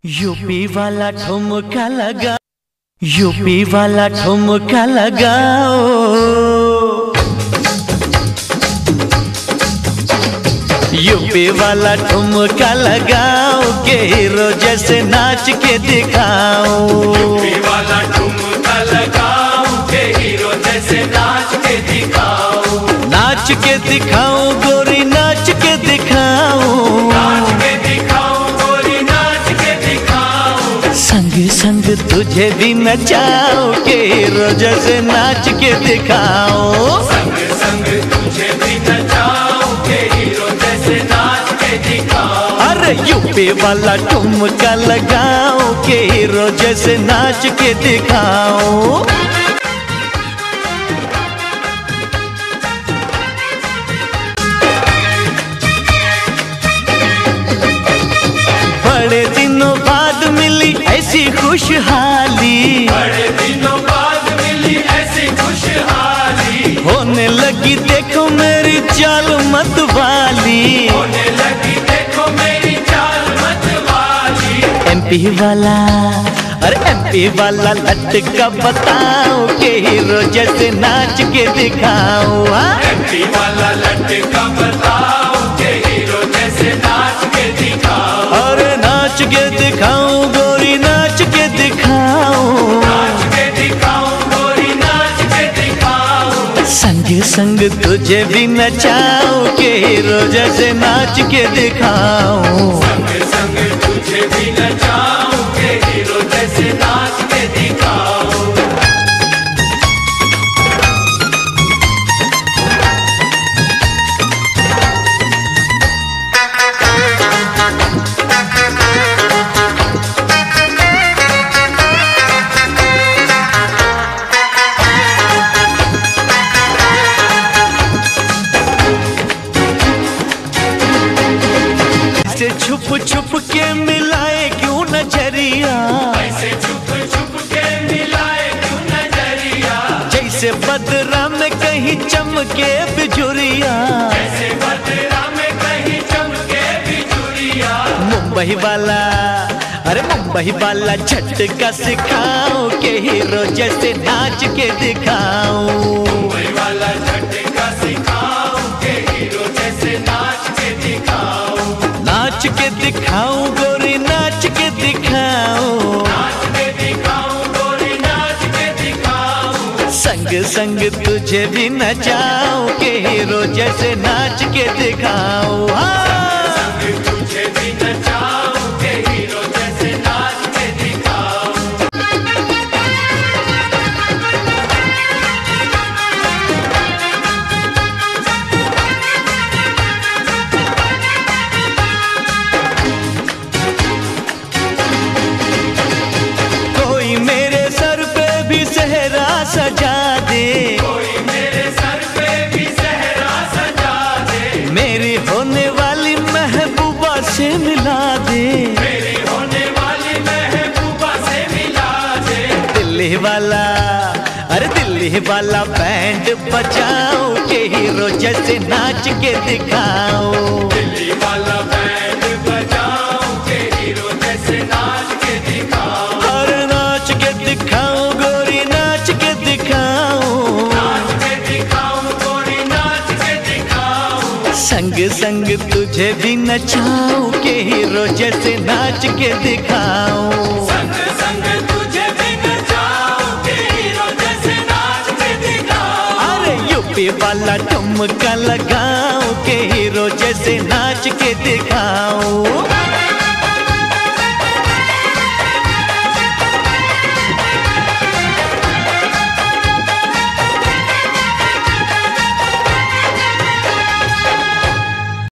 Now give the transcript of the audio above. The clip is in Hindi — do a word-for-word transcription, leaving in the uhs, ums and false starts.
यूपी वाला ठुमका लगा, यूपी वाला ठुमका लगाओ, यूपी वाला ठुमका लगाओ के हीरो जैसे नाच के दिखाओ। यूपी वाला ठुमका लगाओ के हीरो जैसे नाच के दिखाओ। नाच के दिखाओ गोरी, नाच के दिखाओ, नाच के दिखाओ गोरी, नाच के दिखाओ। संग संग तुझे भी नचाओ के हीरो जैसे नाच के दिखाओ। संग संग तुझे भी नचाओ के हीरो जैसे नाच के दिखाओ। अरे यूपी वाला ठुमका लगाओ के हीरो जैसे नाच के दिखाओ। बड़े दिनों बाद मिली ऐसी खुशहाली, बड़े दिनों बाद मिली ऐसी खुशहाली। होने लगी देखो मेरी चाल मत वाली, होने लगी देखो मेरी चाल मत वाली। एमपी वाला, अरे एमपी वाला लटका बताओ के हीरो जैसे नाच के दिखाओ। एमपी वाला लटका बताओ के हीरो जैसे नाच के दिखाओ। अरे नाच के दिखाओ गोरी, नाच के दिखाओ, नाच के दिखाओ गोरी, नाच के दिखाओ। संग संग तुझे भी नचाओ के हीरो जैसे नाच के दिखाओ। संग संग तुझे भी नचाओ के हीरो जैसे नाच के दिखाओ। से छुप छुप के मिलाए क्यों नजरिया, ऐसे छुप छुप के मिलाए क्यों नजरिया। जैसे बदरा में कहीं चमके बिजुरिया, ऐसे बदरा में कहीं चमके बिजुरिया। मुंबई वाला, अरे मुंबई वाला झटका सिखाओ के हीरो जैसे नाच के दिखाओ। मुंबई वाला झटका सिखाओ के हीरो जैसे नाच के दिखाओ। नाच के दिखाओ गोरी, नाच के दिखाओ, नाच के दिखाओ गोरी, नाच के दिखाओ। संग संग तुझे भी नचाओ के हीरो जैसे नाच के दिखाओ। हाँ। संग तुझे भी नचाओ के हीरो जैसे नाच के दिखाओ। कोई मेरे सर पे भी सेहरा सजा दे, कोई मेरे सर पे भी सेहरा सजा दे। मेरी होने वाली महबूबा से मिला दे, मेरी होने वाली महबूबा से मिला दे। दिल्ली वाला, अरे दिल्ली वाला बैंड बजाओ के हीरो जैसे नाच के दिखाओ। दिल्ली वाला बैंड बजाओ के हीरो जैसे नाच के दिखाओ। अरे नाच के दिखाओ गोरी, नाच के दिखाओ, नाच के दिखाओ गोरी, नाच के दिखाओ। संग संग तुझे भी नचाओ के हीरो जैसे नाच के दिखाओ। संग संग तुझे भी नचाओ के हीरो जैसे नाच के दिखाओ। अरे यूपी वाला ठुमका लगाओ के हीरो जैसे नाच के दिखाओ।